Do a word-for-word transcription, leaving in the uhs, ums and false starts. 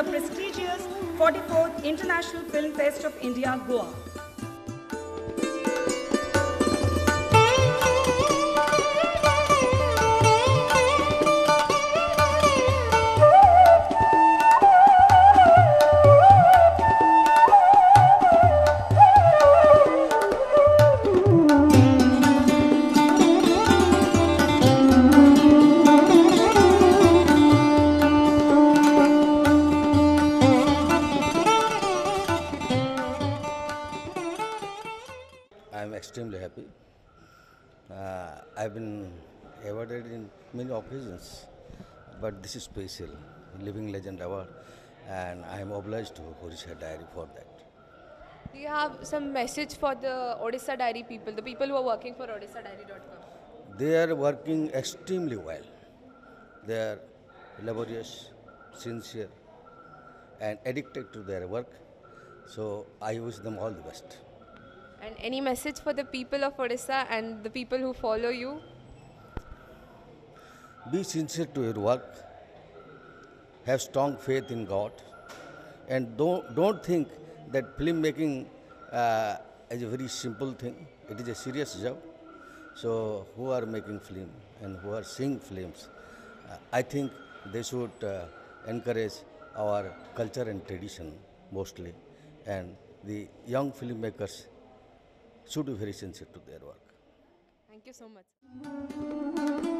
prestigious forty-fourth International Film Fest of India, Goa. I am extremely happy. Uh, I've been awarded in many occasions, but this is special, Living Legend Award, and I am obliged to Odisha Diary for that. Do you have some message for the Odisha Diary people, the people who are working for Odisha Diary dot com? They are working extremely well. They are laborious, sincere, and addicted to their work. So I wish them all the best. And any message for the people of Odisha and the people who follow you? Be sincere to your work, have strong faith in God, and don't, don't think that film making uh, is a very simple thing. It is a serious job. So who are making film and who are seeing films, uh, I think they should uh, encourage our culture and tradition mostly, and the young filmmakers should be very sincere to their work. Thank you so much.